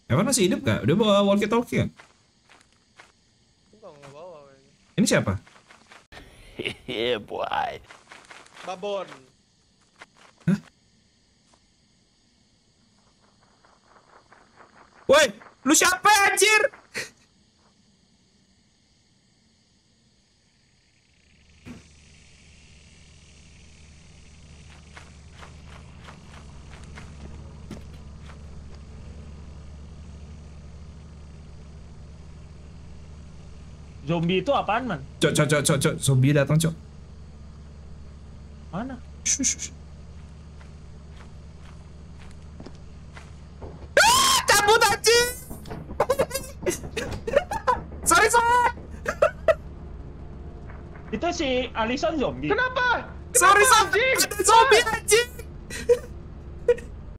Evan masih hidup gak? Dia bawa walkie talkie gak? Enggak bawa kayaknya. Ini siapa? Yeah, boy. Babon. Woi, lu siapa anjir? Zombie itu apaan, man? Cok, zombie datang, cok. Mana? Shush. Cabut anjing. sorry. Itu si Alison zombie. Kenapa? Sorry, anjing? ada zombie anjing.